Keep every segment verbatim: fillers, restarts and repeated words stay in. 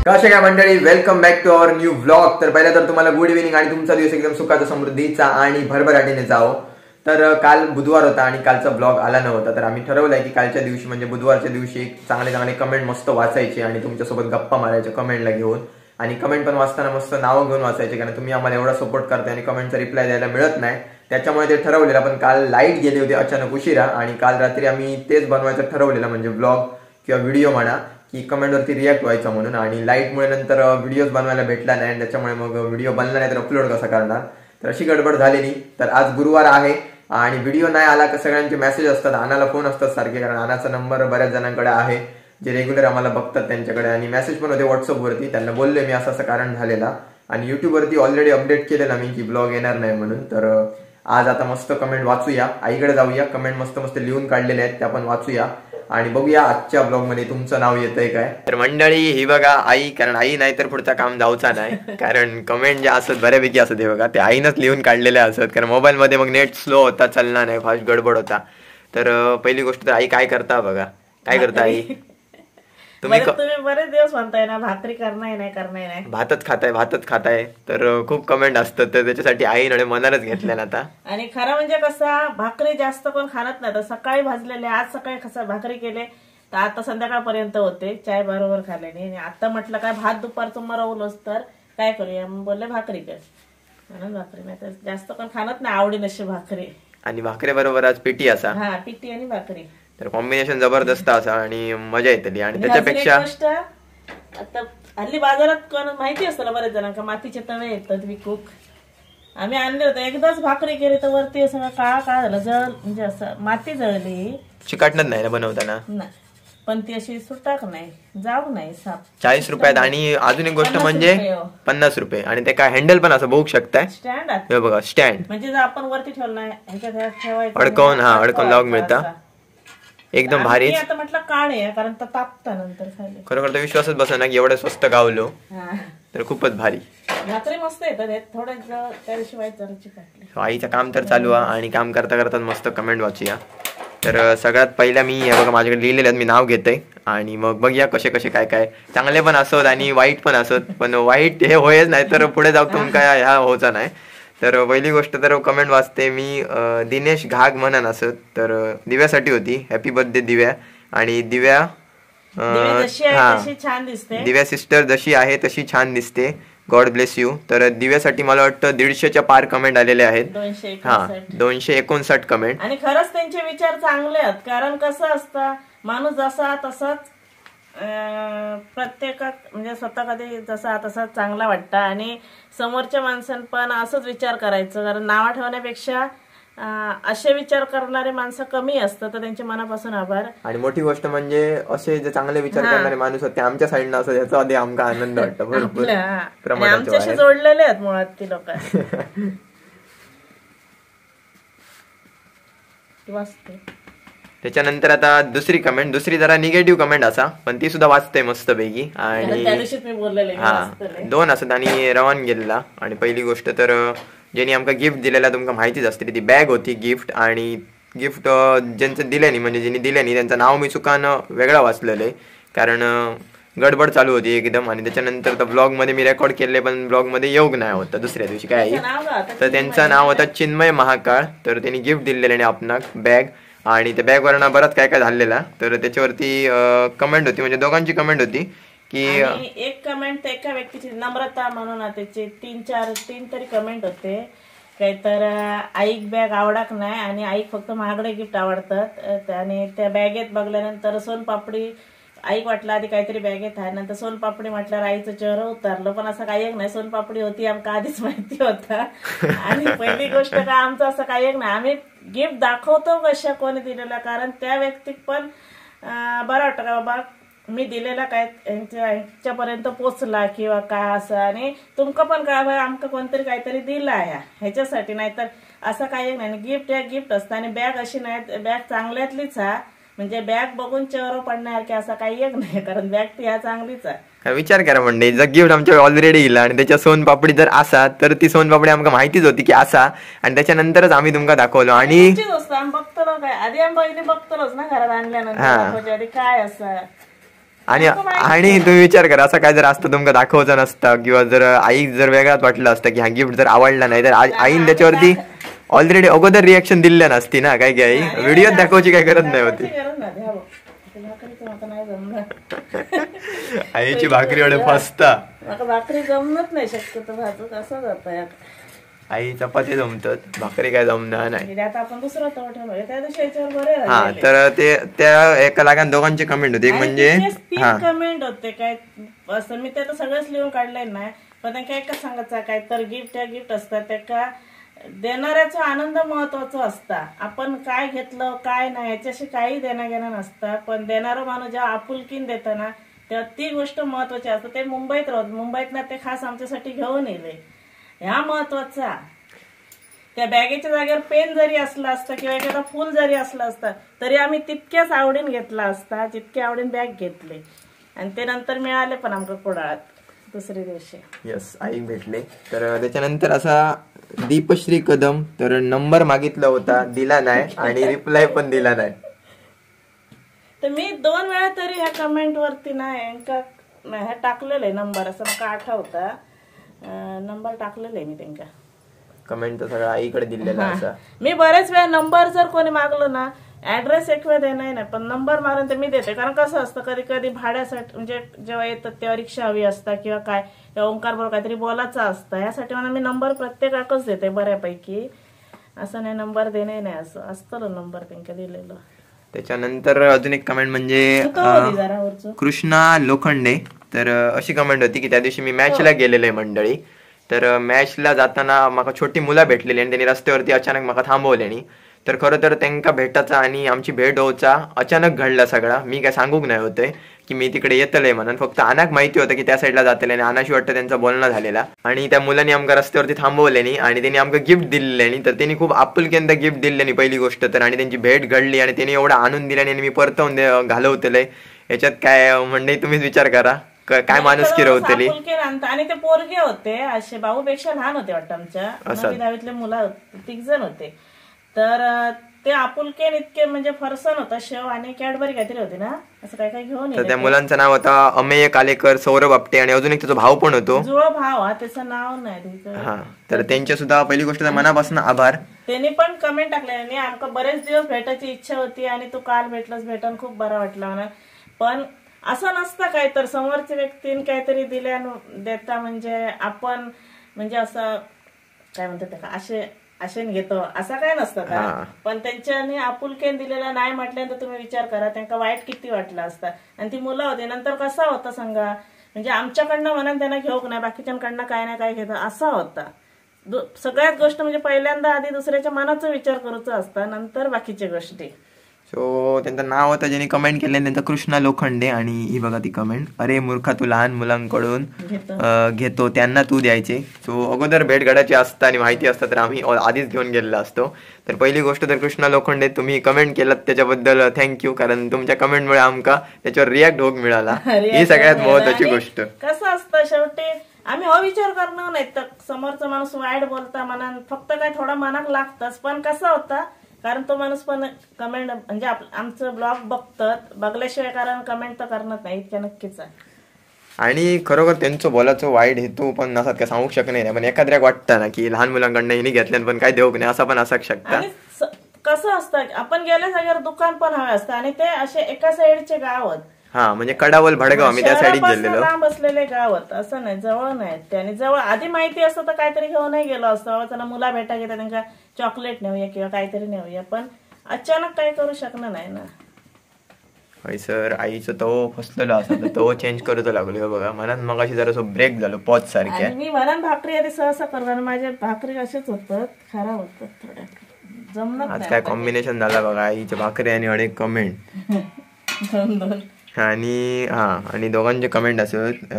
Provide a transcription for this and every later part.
कशा काय मंडळी, welcome back to our new vlog. तर पहिला तर तुम्हाला गुड इव्हिनिंग आणि तुमचा दिवस एकदम सुखाचा, समृद्धीचा आणि भरभराटीने जावो. तर काल बुधवार होता आणि कालचा ब्लॉग आला नव्हता, तर आम्ही ठरवलंय की कालच्या दिवशी म्हणजे बुधवारच्या दिवशी चांगले चांगले कमेंट मस्त वाचायचे आणि तुमच्यासोबत गप्पा मारायचे कमेंटला घेऊन. आणि कमेंट पण वाचताना मस्त नावं घेऊन वाचायचे, कारण तुम्ही आम्हाला एवढा सपोर्ट करताय आणि कमेंटचा रिप्लाय द्यायला मिळत नाही, त्याच्यामुळे ते ठरवलेलं. पण काल लाईट गेली होती अचानक उशिरा आणि काल रात्री आम्ही तेच बनवायचं ठरवलेलं, म्हणजे ब्लॉग किंवा व्हिडिओ म्हणा, की कमेंटवरती रिॲक्ट व्हायचा म्हणून. आणि लाईटमुळे नंतर व्हिडिओज बनवायला भेटला नाही, त्याच्यामुळे मग व्हिडिओ बनला नाही तर अपलोड कसा करणार, तर अशी गडबड झालेली. तर आज गुरुवार आहे आणि व्हिडिओ नाही आला का सगळ्यांचे मेसेज असतात, आनाला फोन असतात सारखे, कारण आनाचा नंबर बऱ्याच जणांकडे आहे जे रेग्युलर आम्हाला बघतात त्यांच्याकडे, आणि मेसेज पण होते व्हॉट्सअपवरती. त्यांना बोलले मी असं असं कारण झालेला, आणि युट्यूबवरती ऑलरेडी अपडेट केलेला मी की ब्लॉग येणार नाही म्हणून. तर आज आता मस्त कमेंट वाचूया, आईकडे जाऊया, कमेंट मस्त मस्त लिहून काढलेले आहेत त्या पण वाचूया आणि बघूया आजच्या ब्लॉग मध्ये तुमचं नाव येतंय काय. तर मंडळी ही बघा आई, कारण आई नाही तर पुढचं काम जाऊचा नाही, कारण कमेंट जे असत बऱ्यापैकी असत हे बघा ते आईनच लिहून काढलेले असत, कारण मोबाईल मध्ये मग नेट स्लो होता, चालणार नाही, फास्ट गडबड होता. तर पहिली गोष्ट तर आई काय करता बघा, काय करता आई? तुम्ही तुम्ही बरेच दिवस म्हणताय ना भाकरी करणार नाही करणार नाही, भातच खाताय भातच खाताय, तर खूप कमेंट असतात, तर त्याच्यासाठी आई नळे मनालाच घेतल्या ना आता. आणि खरं म्हणजे कसं भाकरी जास्त कोण खात नाही, तर सकाळी भाजलेले, आज सकाळी कसं भाकरी केले तर आता संध्याकाळपर्यंत होते, चाय बरोबर खाल्ल्याने. आणि आता म्हटलं काय भात दुपारचं मरवलोच तर काय करूया, मग बोलले भाकरी कर म्हणून भाकरी. नाही तर जास्त कोण खात नाही आवडी नशी भाकरी, आणि भाकरी बरोबर आज पिठी असा, हा पिठी आणि भाकरी, तर कॉम्बिनेशन जबरदस्त असा आणि मजा येतली. आणि त्याच्यापेक्षा आता हल्ली बाजारात कोण माहिती असतं ना बरेच जणांना मातीचे तवे येतात विकूक, आम्ही आणले होते, एकदाच भाकरी केली तर वरती सगळं काळा काळा झालं, जळ म्हणजे असं माती जळली, चिकाटणच नाही ना बनवताना, पण ती अशी सुटाक नाही, जाऊ नाही साप. चाळीस रुपयात. आणि अजून एक गोष्ट म्हणजे पन्नास रुपये, आणि ते काय हँडल पण असं बघू शकताय, स्टँड आहे बघा स्टँड, म्हणजे जर आपण वरती ठेवलं नाही ह्याच्यात ठेवायचं अडकवून, हा अडकवून लॉग मिळता, एकदम भारी. आता म्हटलं काळे कारण तापता नंतर खायला, खरोखर तर विश्वासच बसा ना की एवढं स्वस्त गावलो, तर खूपच भारी. भाकरी मस्त येतात थोडं त्याशिवाय चिकटली. आईचं काम तर चालू आहे आणि काम करता करता मस्त कमेंट वाचूया. तर सगळ्यात पहिला मी हे बघा माझ्याकडे लिहिलेले आहेत, मी नाव घेतोय आणि मग बघूया कसे कसे काय काय, चांगले पण असत आणि वाईट पण असत, पण वाईट हे होयच नाही तर पुढे जाऊ तुम काय ह्या होचा नाही. तर पहिली गोष्ट तर कमेंट वाचते मी, दिनेश घाग म्हणन असत, तर दिव्यासाठी होती, हॅपी बर्थडे दिव्या. आणि दिव्या हा दिव्या सिस्टर जशी आहे तशी छान दिसते, गॉड ब्लेस यू. तर दिव्यासाठी मला वाटतं दीडशेच्या पार कमेंट आलेले आहेत, हा दोनशे एकोणसाठ कमेंट. आणि खरंच त्यांचे विचार चांगले आहेत, कारण कसं असतं माणूस जसा तसाच प्रत्येकात म्हणजे स्वतः कधी जसा तसा चांगला वाटतं, आणि समोरच्या माणसांनी पण असंच विचार करायचं, कारण नाव ठेवण्यापेक्षा असे विचार करणारे माणसं कमी असतात, तर त्यांच्या मनापासून आभार. आणि मोठी गोष्ट म्हणजे असे जे चांगले विचार करणारे माणूस होते आमच्या साईडनं असं, याचा आधी आमका आनंद वाटतो भरपूर, आमच्याशी जोडलेले आहेत मुळात ती लोक. त्याच्यानंतर आता दुसरी कमेंट, दुसरी जरा निगेटिव्ह कमेंट असा, पण ती सुद्धा वाचते मस्त पैकी, आणि हा दोन असत आणि रवान गेलेला. आणि पहिली गोष्ट तर ज्यांनी आमका गिफ्ट दिलेला तुमका माहितीच असते, ती बॅग होती गिफ्ट, आणि गिफ्ट ज्यांचं दिल्यानी म्हणजे ज्यांनी दिल्यानी त्यांचं नाव मी चुकानं वेगळं वाचलेलं आहे, कारण गडबड चालू होती एकदम. आणि त्याच्यानंतर तर ब्लॉग मध्ये मी रेकॉर्ड केले पण ब्लॉग मध्ये योग नाही होता दुसऱ्या दिवशी काय, तर त्यांचं नाव होतं चिन्मय महाकाळ. तर त्यांनी गिफ्ट दिलेलं आपणाक बॅग, आणि त्या बॅग वरना बराच काय काय झालेला, तर त्याच्यावरती कमेंट होती, म्हणजे दोघांची कमेंट होती की एक कमेंट एका व्यक्तीची नम्रता म्हणून त्याचे तीन चार तीन तरी कमेंट होते काही, तर आईक बॅग आवडत नाही आणि आईक फक्त महागडे गिफ्ट आवडतात. आणि त्या बॅगेत बघल्यानंतर सोनपापडी आईक वाटलं आधी काहीतरी बॅगेत आहे, नंतर सोनपापडी म्हटल्यावर आईचं चेहरा उतरलं, पण असं काही एक नाही, सोनपापडी होती आमका आधीच माहिती होता. आणि पहिली गोष्ट का आमचं असं काही एक नाही, आम्ही गिफ्ट दाखवतो कशा कोणी दिलेला, कारण त्या व्यक्तीक पण बरं वाटतं का बाबा मी दिलेला काय यांच्यापर्यंत पोचला किंवा काय असं, आणि तुमका पण काय भाई आमका कोणतरी काहीतरी दिला आहे ह्याच्यासाठी. नाही तर असं काही नाही, गिफ्ट या गिफ्ट असतं. आणि बॅग अशी नाही, बॅग चांगल्यातलीच हा, म्हणजे बॅग बघून चेहरा पडण्यासारखे असं काही एक नाही, कारण बॅग ती ह्या चांगलीच आहे. विचार करा म्हणजे जर गिफ्ट आमच्या ऑलरेडी दिला आणि त्याच्या सोनपापडी जर असा, तर ती सोनपापडी आमका माहितीच होती की असा, आणि त्याच्यानंतरच आम्ही तुमका दाखवलो. आणि बघतो काय आधी आम्ही बहिणी बघतोच ना घरात आणल्यानंतर काय असं, आणि आणि तुम्ही विचार करा असं काय जर असतं तुमका दाखवचं नसतं किंवा जर आई जर वेगळाच वाटलं असतं की हा गिफ्ट जर आवडला नाही तर आईने त्याच्यावरती ऑलरेडी अगोदर रिएक्शन दिलेल्या नसती ना. काय की आई व्हिडिओत दाखवायची काय गरज नाही होती. आईची भाकरी एवढे फसता भाकरी जमत नाही शक्यतो भाजूक असं जात. आई चपाती जमतात भाकरी काय जमणार नाही. आपण दुसरा तवा ठेवलं त्या दिवशी याच्यावर बरे. हा तर ते त्या एका लागान दोघांचे कमेंट होते. एक म्हणजे हा कमेंट होते काय असं मी ते तर सगळंच लिहून काढलंय नाही पण काय का सांगायचं काय तर गिफ्ट त्या गिफ्ट असतात त्या का देणाऱ्याचा आनंद महत्वाचा असता. आपण काय घेतलं काय नाही याच्याशी काही देणं घेणं नसतं पण देणारा माणूस जेव्हा आपुलकीन देतं ना तेव्हा ती गोष्ट महत्वाची असते. ते मुंबईत राहत मुंबईत ना ते खास आमच्यासाठी घेऊन येले ह्या महत्वाचा. त्या बॅगेच्या जागेवर पेन जरी असला असता किंवा एखादा फुल जरी असलं असतं तरी आम्ही तितक्याच आवडीन घेतला असता जितके आवडीन बॅग घेतले आणि ते नंतर मिळाले पण आमच्या कोडाळात दुसऱ्या दिवशी. यस आई भेटले. तर त्याच्यानंतर असा दीपश्री कदम तर नंबर मागितला होता दिला नाही आणि रिप्लाय पण दिला नाही. तर मी दोन वेळा तरी ह्या कमेंट वरती नाही ह्या टाकलेलं आहे नंबर असं मला आठवता नंबर टाकलेला आहे मी त्यांना कमेंट तर सगळं आईकडे दिलेला असा. मी बरेच वेळा नंबर जर कोणी मागलं ना ऍड्रेस एक वेळ देणार नाही पण नंबर मारून ते मी देते. कारण कसं असतं कधी कधी भाड्यासाठी म्हणजे जेव्हा येतात तेव्हा रिक्षा हवी असतात किंवा काय ओंकार बरोबर काहीतरी बोलायचं असतं यासाठी मला मी नंबर प्रत्येकाकच देते बऱ्यापैकी. असं नाही नंबर देणे नाही असं असतं नंबर त्यांना दिलेलं. त्याच्यानंतर अजून एक कमेंट म्हणजे कृष्णा लोखंडे तर अशी कमेंट होती की त्या दिवशी मी मॅचला गेलेले मंडळी तर मॅचला जाताना मला छोटी मुलं भेटलेली आणि त्यांनी रस्त्यावरती अचानक मला थांबवलेली. तर खरं तर त्यांना भेटायचा आणि आमची भेट होऊचा अचानक घडला सगळा. मी काय सांगूक नाही होते की मी तिकडे येतलंय म्हणून फक्त अनाक माहिती होतं की त्या साईडला जातले आणि अनाशी वाटतं त्यांचं बोलणं झालेला आणि त्या मुलांनी आमका रस्त्यावरती थांबवलेनी आणि त्यांनी आमका गिफ्ट दिलेली. तर त्यांनी खूप आपुलकेंद गिफ्ट दिलेली पहिली गोष्ट तर आणि त्यांची भेट घडली आणि त्यांनी एवढा आणून दिल्याने आणि मी परतवून घालवतलंय. याच्यात काय म्हणजे तुम्हीच विचार करा काय माणूस किरवतली. आणि ते पोरगे होते असे भाऊपेक्षा लहान होते वाटतं आमच्या दहावीतले मुलं तीन जण होते. तर ते आपुलकेन इतके म्हणजे फरसन होता शेव आणि कॅडबरी काहीतरी होती ना असं काय काय घेऊन. त्या मुलांचं नाव होता अमेय कालेकर सौरभ आपटे आणि अजून एक त्याचा भाऊ पण होतो जुळा भाव हा त्याचं नाव नाही. हा तर त्यांच्या सुद्धा पहिली गोष्ट मनापासून आभार. त्यांनी पण कमेंट टाकले आमका बरेच दिवस भेटायची इच्छा होती आणि तू काल भेटलास भेटून खूप बरा वाटला मला. पण असं नसतं काय तर समोरच्या व्यक्तीने काहीतरी दिल्या देता म्हणजे आपण म्हणजे असं काय म्हणतात का असे असे घेतो असं काय नसतं का. पण त्यांच्यानी आपुलकेन दिलेला नाही म्हटल्यानंतर तुम्ही विचार करा त्यांना वाईट किती वाटलं असतं. आणि ती मुलं होती नंतर कसा होता सांगा म्हणजे आमच्याकडनं म्हणून त्यांना घेऊक नाही बाकीच्यांकडनं काय ना काय घेतं असा होता. सगळ्यात गोष्ट म्हणजे पहिल्यांदा आधी दुसऱ्याच्या मनाचा विचार करूचा असता नंतर बाकीच्या गोष्टी. सो त्यांचं नाव होतं ज्यांनी कमेंट केले त्यांचा कृष्णा लोखंडे आणि ही बघा ती कमेंट अरे मूर्खा तू लहान मुलांकडून घेतो त्यांना तू द्यायचे. सो अगोदर भेट घडायची असतं आणि माहिती असतं तर आम्ही आधीच घेऊन गेलेलो असतो. तर पहिली गोष्ट तर कृष्णा लोखंडे तुम्ही कमेंट केलात त्याच्याबद्दल थँक्यू कारण तुमच्या कमेंटमुळे आमका त्याच्यावर रिॲक्ट होक मिळाला ही सगळ्यात महत्वाची गोष्ट. कसं असतं शेवटी आम्ही हा विचार करणार नाही तर समोरचा माणूस वाईट बोलता मनात फक्त काय थोडा मनात लागतच पण कसं होता कारण तो माणूस पण कमेंट म्हणजे आमचं ब्लॉग बघतात बघल्याशिवाय कारण कमेंट तर करणार नाही इतक्या नक्कीच आहे. आणि खरोखर त्यांचं बोलायचं वाईट हेतू पण नसत काय सांगू शकत नाही पण एखाद्या वाटतं ना की लहान मुलांकडनं हिने घेतल्यान पण काय देऊ नाही असं पण असू शकतं. कसं असतं आपण गेल्या जागेवर दुकान पण हवे असतं आणि ते असे एका साईडचे गाव आहेत. हा म्हणजे कडावल भडगाव आम्ही त्या साईडीत गेलेलो लांब असलेले गाव आहेत असं नाही जवळ नाही ते. आणि जवळ आधी माहिती असतं तर काहीतरी घेऊनही गेलो असतं त्यांना मुला भेटा घेता त्यांना चॉकलेट नेऊया किंवा काहीतरी नेऊया पण अचानक काही करू शकणार नाही ना. होय सर आईचं तो फसलेलो असं तो चेंज करत लागलो बघा मनात मग अशी जरा ब्रेक झालो पॉज सारख्या. मी म्हणून भाकरी आधी सहसा करणार माझ्या भाकरी असेच होतात खराब होतात थोड्या जमणार. आज काय कॉम्बिनेशन झाला बघा आईच्या भाकरी आणि अनेक कमेंट दोन दोन आणि हा आणि दोघांचे कमेंट असत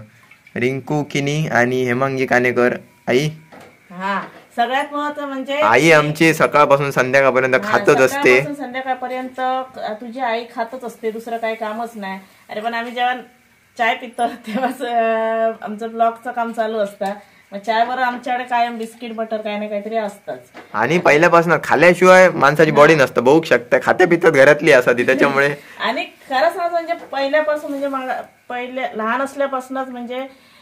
रिंकू किनी आणि हेमांगी कानेकर आई. हा सगळ्यात महत्व म्हणजे आई आमची सकाळपासून संध्याकाळपर्यंत खातच असते संध्याकाळपर्यंत तुझी आई खातच असते दुसरं काही कामच नाही. अरे पण आम्ही जेव्हा चाय पितो तेव्हाच आमचं ब्लॉगचं काम चालू असतं चाय बरोबर आमच्याकडे कायम बिस्किट बटर काही ना काहीतरी असतंच. आणि पहिल्यापासून खाल्ल्याशिवाय माणसाची बॉडी नसतं, बघू शकता खात्या पितात घरातली असा ती त्याच्यामुळे. आणि खरं सांगायचं म्हणजे पहिल्यापासून म्हणजे पहिले लहान असल्यापासूनच म्हणजे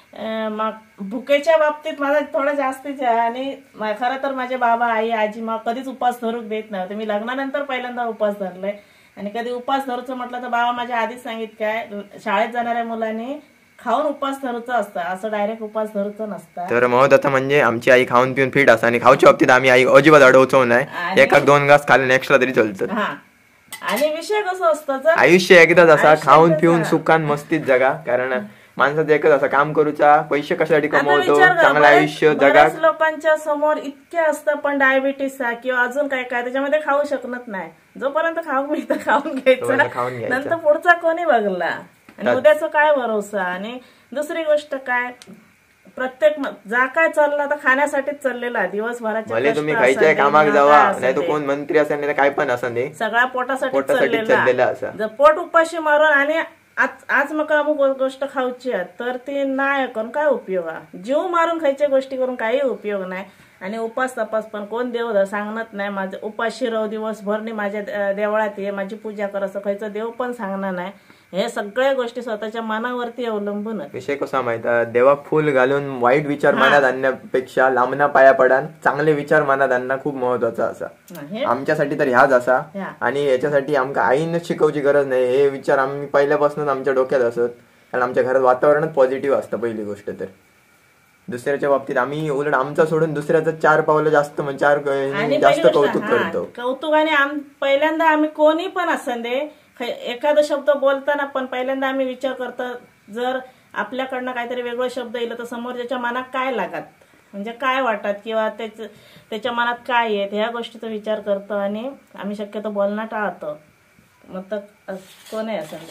भुकेच्या बाबतीत माझा थोडा जास्तीच आहे. आणि खरं तर माझे बाबा आई आजी मग कधीच उपास धरूक देत नव्हते. मी लग्नानंतर पहिल्यांदा उपास धरले. आणि कधी उपास धरूचं म्हटलं तर बाबा माझ्या आधीच सांगित काय शाळेत जाणाऱ्या मुलांनी खाऊन उपास धरूचं असतं, असं डायरेक्ट उपास धरूचं नसतं. तर महत्वाचं म्हणजे आमची आई खाऊन पिऊन फिट असते आणि खाऊच्या बाबतीत आम्ही आई अजिबात अडवचो नाही. एका दोन घास खाल्ले एक्स्ट्रा तरी चालतं. हा आणि विषय कसं असतं जर आयुष्य एकदाच असा खाऊन पिऊन सुखान मस्तीत जगा. कारण माणसाचं एकच असं काम करूचा पैसे कशासाठी कमवतो चांगलं आयुष्य जगा. लोकांच्या समोर इतके असतं पण डायबिटीस किंवा अजून काय काय त्याच्यामध्ये खाऊ शकत नाही. जोपर्यंत खाऊ मिळतं खाऊन घ्यायचं, नंतर पुढचा कोणी बघला आणि उद्याचा काय भरोसा. आणि दुसरी गोष्ट काय प्रत्येक जा काय चालला तर खाण्यासाठीच चाललेला दिवसभराच्या तुम्ही खायच्या कामाक जावा नाही तर कोण मंत्री असेल नाही काय पण असं नाही सगळा पोटासाठी चाललेला. जर पोट उपाशी मारून आणि आज आज मग अमुक गोष्ट खाऊची आहे तर ती नाही करून काय उपयोग आहे. जीव मारून खायच्या गोष्टी करून काही उपयोग नाही. आणि उपास तपास पण कोण देव सांगत नाही. माझं उपाशी राहू दिवसभर नाही माझ्या देवळात ये माझी पूजा कर असं खायचं देव पण सांगणार नाही. हे सगळ्या गोष्टी स्वतःच्या मनावरती अवलंबून. विषय कसा माहित देवाक फुल घालून वाईट विचार मनात आणण्यापेक्षा लांबना पाया पडान चांगले विचार मनात आणणं खूप महत्वाचं असा. आमच्यासाठी तर ह्याच असा. आणि याच्यासाठी आमका आईनं शिकवची गरज नाही. हे विचार आम्ही पहिल्यापासूनच आमच्या डोक्यात असत. कारण आमच्या घरात वातावरणच पॉझिटिव्ह असतं पहिली गोष्ट तर. दुसऱ्याच्या बाबतीत आम्ही उलट आमचा सोडून दुसऱ्याचं चार पावलं जास्त म्हणजे चार जास्त कौतुक करतो. कौतुक आणि पहिल्यांदा आम्ही कोणी पण असं दे एखादा शब्द बोलताना पण पहिल्यांदा आम्ही विचार करतो जर आपल्याकडनं काहीतरी वेगळं शब्द येईल तर समोरच्या मनात काय लागत म्हणजे काय वाटत किंवा त्याच्या मनात काय येत ह्या गोष्टीचा विचार करतो आणि आम्ही शक्यतो बोलणं टाळतो. मग तर कोण आहे असं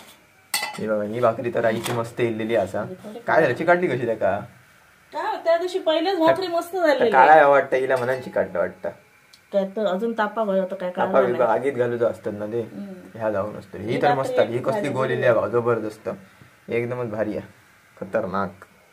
हे बघा ही भाकरी तर आईची मस्त इल्लेली असा. काय झालं चिकाटली कशी त्या का त्या दिवशी पहिलेच भाकरी मस्त झाली. काय वाटतं हिला मनात चिकाटलं वाटतं अजून तापा गयो काय तापा आगीत घालूच असतात ना ते ह्या जाऊन असतो. ही तर मस्त ही कसली गोलेली आहे जबरदस्त एकदमच भारी आहे खतरनाक.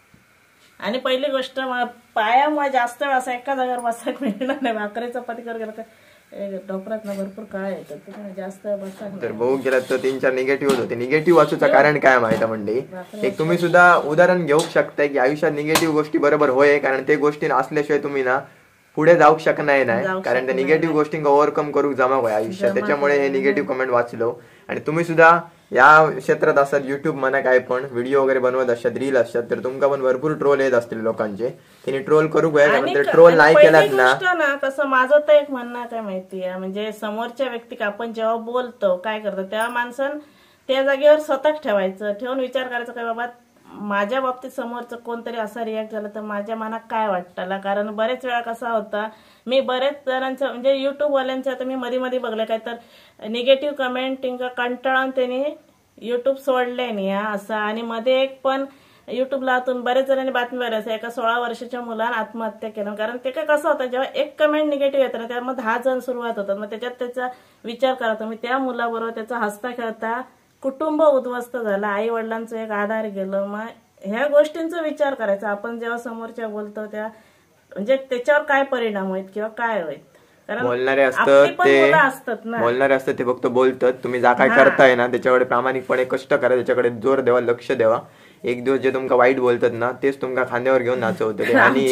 आणि पहिली गोष्ट पायामुळे जास्त वेळ असा एका जागेवर बसायला मिळणार नाही. भाकरी चपाती कर गेला तर डोकरात ना भरपूर काळ येतात जास्त बसा. तर बघू गेला तर तीन चार निगेटिव्ह होते. निगेटिव्ह वाचूचं कारण काय माहिती म्हणजे एक तुम्ही सुद्धा उदाहरण घेऊ शकता की आयुष्यात निगेटिव्ह गोष्टी बरोबर होय. कारण ते गोष्टी असल्याशिवाय तुम्ही ना पुढे जाऊ शकणार नाही. कारण त्या निगेटिव्ह गोष्टी ओव्हरकम करू जमा होय आयुष्यात. त्याच्यामुळे हे निगेटिव्ह कमेंट वाचलो. आणि तुम्ही सुद्धा या क्षेत्रात असतात युट्यूब म्हणा काय पण व्हिडिओ वगैरे बनवत असतात रील असतात तर तुमका पण भरपूर ट्रोल येत असतील लोकांचे. त्यांनी ट्रोल करू कारण ट्रोल नाही केलात ना कसं माझं तर एक म्हणणं काय माहितीये म्हणजे समोरच्या व्यक्ती आपण जेव्हा बोलतो काय करतो तेव्हा माणसं त्या जागेवर स्वतःच ठेवायचं ठेवून विचार करायचा काय बाबा माझ्या बाबतीत समोरचं कोणतरी असा रिॲक्ट झाला तर माझ्या मनात काय वाटतं. कारण बरेच वेळा कसा होता मी बरेच जणांचं म्हणजे युट्यूब वाल्यांचं आता मी मध्ये मध्ये बघलं काय तर निगेटिव्ह कमेंटिंग कंटाळून त्यांनी युट्यूब सोडले नाही असं. आणि मध्ये एक पण युट्यूबला बरेच जणांनी बातमी बऱ्याच एका सोळा वर्षाच्या मुलानं आत्महत्या केलं. कारण ते काय कसं होतं जेव्हा एक कमेंट निगेटिव्ह येतं ना त्यामध्ये दहा जण सुरुवात होतात. मग त्याच्यात त्याचा विचार करायचा मी त्या मुलाबरोबर त्याचा हसता खेळता कुटुंब उद्ध्वस्त झालं आई वडिलांचं एक आधार गेलं. मग ह्या गोष्टींचा विचार करायचा आपण जेव्हा समोरच्या बोलतो त्या म्हणजे त्याच्यावर काय परिणाम होईल किंवा काय होईल. बोलणारे असतात ते बोलणारे असतात ते फक्त बोलतात. तुम्ही जा काय करताय ना त्याच्याकडे प्रामाणिकपणे कष्ट करा त्याच्याकडे जोर द्यावा लक्ष द्यावा. एक दिवस जे तुमका वाईट बोलतात ना तेच तुमका खांद्यावर घेऊन नाचवते. आणि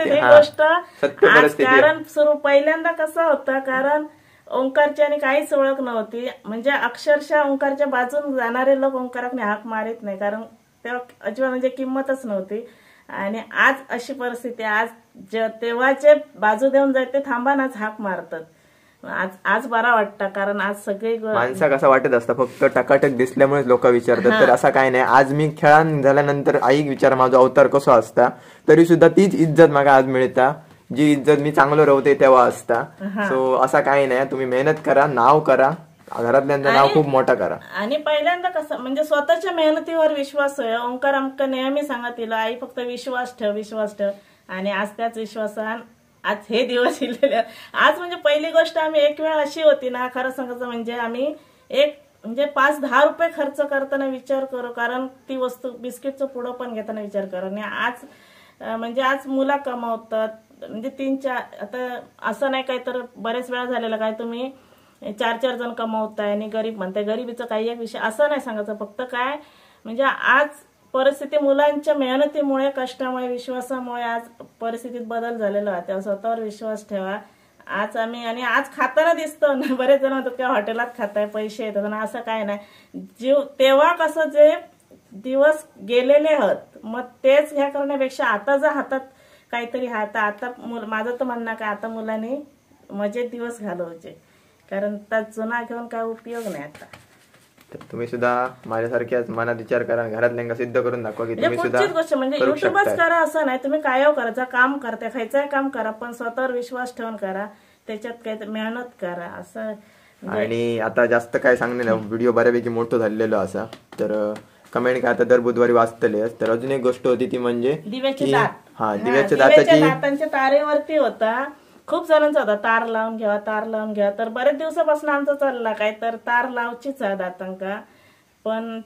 सत्य परिस्थिती कारण सुरू पहिल्यांदा कसं होतं कारण ओंकारची आणि काहीच ओळख नव्हती म्हणजे अक्षरशः ओंकारच्या बाजून जाणारे लोक ओंकाराने हाक मारित नाही कारण तेव्हा अजिबात म्हणजे किंमतच नव्हती. आणि आज अशी परिस्थिती आज तेव्हाचे बाजू देऊन जायते थांबानाच हाक मारतात. आज आज बरा वाटतं कारण आज सगळे माणसा कसं वाटत असतं फक्त टकाटक दिसल्यामुळे लोक विचारतात. तर असं काय नाही. आज मी खेळान झाल्यानंतर आई विचार माझा अवतार कसो असता तरी सुद्धा तीच इज्जत मला आज मिळता जी इज्जत मी चांगलं राहते तेव्हा असता. सो असा काही नाही तुम्ही मेहनत करा नाव करा घरातल्यांचं नाव खूप मोठा करा. आणि पहिल्यांदा कसं म्हणजे स्वतःच्या मेहनतीवर विश्वास आहे. ओंकार आमका नेहमी सांगा तिला आई फक्त विश्वास ठेव विश्वास ठेव. आणि आज त्याच विश्वासान आज हे दिवस इलेले आज म्हणजे पहिली गोष्ट आम्ही एक वेळ अशी होती ना खरं सांगायचं म्हणजे आम्ही एक म्हणजे पाच दहा रुपये खर्च करताना विचार करू कारण ती वस्तू बिस्किटचं पुढं पण घेताना विचार करू. आणि आज म्हणजे आज मुलं कमावतात, म्हणजे तीन चार, आता असं नाही काय तर बरेच वेळा झालेलं काय तुम्ही चार चार जण कमावताय आणि गरीब म्हणताय, गरिबीचा काही एक विषय असं नाही सांगायचं. फक्त काय म्हणजे आज परिस्थिती मुलांच्या मेहनतीमुळे, कष्टामुळे, विश्वासामुळे आज परिस्थितीत बदल झालेला आहे. त्या स्वतःवर विश्वास ठेवा. आज आम्ही आणि आज खाताना दिसतो ना, बरेच जण म्हणतात किंवा हॉटेलात खाताय पैसे येतात ना, असं काय नाही. जीव तेव्हा कसं जे दिवस गेलेले आहेत मग तेच ह्या करण्यापेक्षा आता जर हातात काहीतरी हात आता माझं तर म्हणणं काय आता मुलांनी मजेत दिवस घालवायचे, कारण त्यात जुना घेऊन काय उपयोग नाही आता. तर तुम्ही सुद्धा माझ्यासारख्याच मनात विचार करा, घरातल्यांना सिद्ध करून दाखवा की तुम्ही सुद्धा गोष्ट म्हणजे युट्यूबच करा असं नाही, तुम्ही काय करायचं काम करताय, खायचं काम करा, पण स्वतःवर विश्वास ठेवून करा, त्याच्यात काय मेहनत करा असं. आणि आता जास्त काय सांगणे व्हिडिओ बऱ्यापैकी मोठं झालेलं असा, तर कमेंट काय आता दर बुधवारी वाचतले. तर अजून एक गोष्ट होती ती म्हणजे दिव्याचे दात. हा दिव्याच्या दाताची दातांच्या तारेवरती होता, खूप जणांचा होता तार लावून घ्या तार लावून घ्या. तर बरेच दिवसापासून आमचा चालला काय तर तार लावचीच आहे दातांका, पण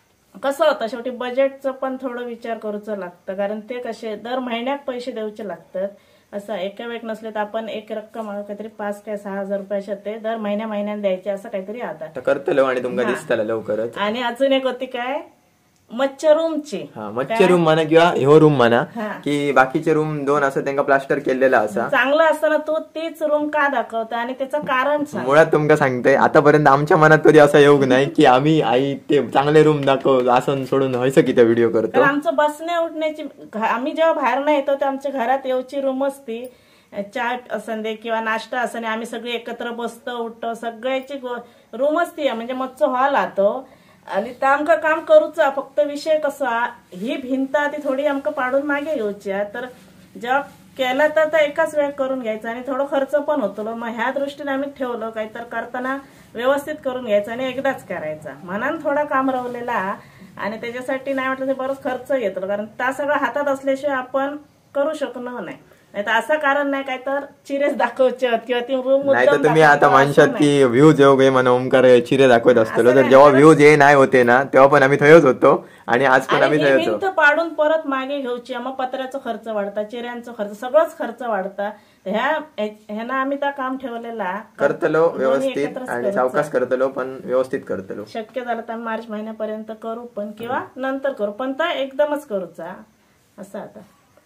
कसं होतं शेवटी बजेटचं पण थोडं विचार करूच लागतं, कारण ते कसे दर महिन्यात पैसे द्यायचे लागतात. असं एका वेळ नसले तर आपण एक रक्कम काहीतरी पाच काय सहा हजार रुपयाच्या ते दर महिन्या महिन्यात द्यायचे असं काहीतरी आता करतलो आणि तुमका दिसतला लवकरच. आणि अजून एक होती काय मच्छर रूमची, मच्छर रूम म्हणा किंवा ह्यो रूम म्हणा की बाकीचे रूम दोन असं त्यांना प्लास्टर केलेला असा चांगला असताना तू तीच रूम का दाखवता आणि त्याचं कारण मुळात तुमका सांगतोय. आतापर्यंत आमच्या मनात कधी असा योग नाही की आम्ही आई ते चांगले रूम दाखव असं सोडून व्हायचं की त्या व्हिडिओ करतो. आमचं बसण्या उठण्याची, आम्ही जेव्हा बाहेर नाही येतो तर आमच्या घरात येऊची रूम असती, चहा असं दे किंवा नाश्ता असं आम्ही सगळे एकत्र बसतो उठतो, सगळ्याची रूम असती म्हणजे मच्छर हॉल आतो आणि त्या आमका काम करूच. फक्त विषय कसा ही भिंत ती थोडी आमका पाडून मागे घ्यायची, तर जेव्हा केला तर एकाच वेळ करून घ्यायचा आणि थोडं खर्च पण होतो. मग ह्या दृष्टीने आम्ही ठेवलं काहीतर करताना व्यवस्थित करून घ्यायचं आणि एकदाच करायचा, मनान थोडा काम रवलेला आणि त्याच्यासाठी नाही म्हटलं ते बरंच खर्च येतो, कारण त्या सगळं हातात असल्याशिवाय आपण करू शकणार नाही. नाही तर असं कारण नाही काय तर चिरेच दाखवचे किंवा ती रूम नाही तर तुम्ही आता म्हणशात की व्ह्यूज येऊ गे म्हणून ओमकार चिरे दाखवत असतो, तर जेव्हा व्ह्यूज ये नाही होते ना तेव्हा पण आम्ही थयोच होतो आणि आज पण आम्ही थयोच होतो. पाडून परत मागे घेऊची, मग पत्र्याचा खर्च वाढता, चिऱ्यांचा खर्च, सगळंच खर्च वाढता. ह्या ह्यानं आम्ही त्या काम ठेवलेला करतलो व्यवस्थित आणि सावकाश करतलो पण व्यवस्थित करतलो. शक्य झालं तर मार्च महिन्यापर्यंत करू पण किंवा नंतर करू, पण तर एकदमच करूचा असं. आता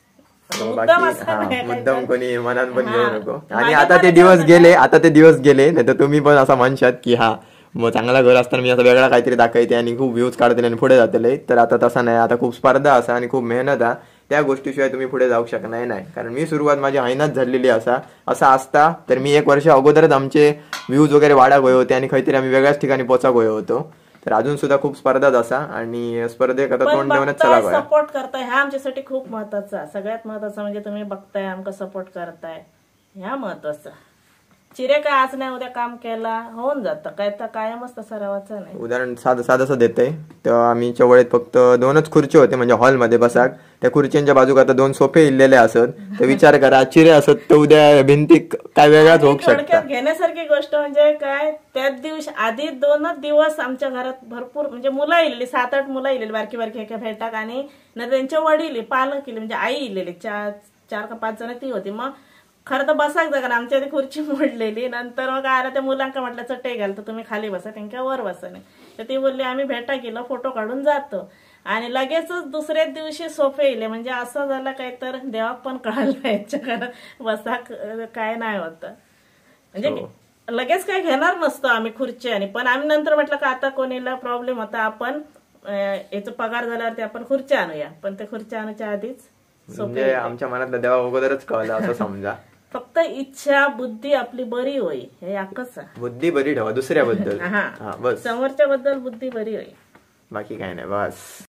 मुद्दाम कोणी मनात पण घेऊ नको. आणि आता ते दिवस गेले, आता ते दिवस गेले नाही तर तुम्ही पण असं म्हणशात की हा मग चांगला घर असताना मी असं वेगळा काहीतरी दाखवते आणि खूप व्ह्यूज काढते आणि पुढे जातले. तर आता तसा नाही, आता खूप स्पर्धा असा आणि खूप मेहनत आहे, त्या गोष्टीशिवाय तुम्ही पुढे जाऊ शकणार नाही. कारण मी सुरुवात माझी हायनाच झालेली असा असा असता तर मी एक वर्ष अगोदरच आमचे व्ह्यूज वगैरे वाढा गयो होते आणि काहीतरी आम्ही वेगळ्याच ठिकाणी पोचा गयो होतो. तर अजून सुद्धा खूप स्पर्धाच असा आणि स्पर्धेक आता तोंड देऊनच चला गया. सपोर्ट करताय ह्या आमच्यासाठी खूप महत्वाचा, सगळ्यात महत्वाचं म्हणजे तुम्ही बघताय आमका सपोर्ट करताय, ह्या महत्वाचं. चिरे काय आज नाही उद्या काम केला होऊन जातं, काय तर कायमच तसा राहायचं नाही. उदाहरण साधं साधंसं देतंय. तेव्हा आम्ही चवळीत फक्त दोनच खुर्ची होते म्हणजे हॉलमध्ये बसाक, त्या खुर्च्यांच्या बाजूक आता दोन सोफे इल्लेले असत. तर विचार करा चिरे असत तर उद्या भिंतीक काय वेगळाच होऊ शकतो. घेण्यासारखी गोष्ट म्हणजे काय त्याच दिवस आधी दोनच दिवस आमच्या घरात भरपूर म्हणजे मुलं इलेली, सात आठ मुलं इलेली बारकी बारकी एका भेटाक, आणि त्यांच्या वडील पालक इले म्हणजे आई इलेली चार चार का पाच जण ती होती. मग खरं तर बसाक जागा आमच्या आधी खुर्ची मोडलेली, नंतर मग आला त्या मुलांका म्हटलं चटई घाल तर तुम्ही खाली बसा, त्यांच्या वर बसा नाही. तर ती बोलली आम्ही भेटा केलं फोटो काढून जातो आणि लगेचच दुसऱ्याच दिवशी सोफे इले. म्हणजे असं झालं काय तर देवाक पण कळालं याच्या कारण बसाक काय नाही होत, म्हणजे लगेच काय घेणार नसतो आम्ही खुर्ची. आणि पण आम्ही नंतर म्हटलं का आता कोणीला प्रॉब्लेम होता आपण याचा पगार झाल्यावरती आपण खुर्ची आणूया, पण ते खुर्ची आणूच्या आधीच म्हणजे आमच्या मनातलं देवा अगोदरच कळलं असं समजा. फक्त इच्छा बुद्धी आपली बरी होई हे एकच, बुद्धी बरी ठेवा दुसऱ्याबद्दल, समोरच्या बद्दल बुद्धी बरी होई, बाकी काय नाही बस.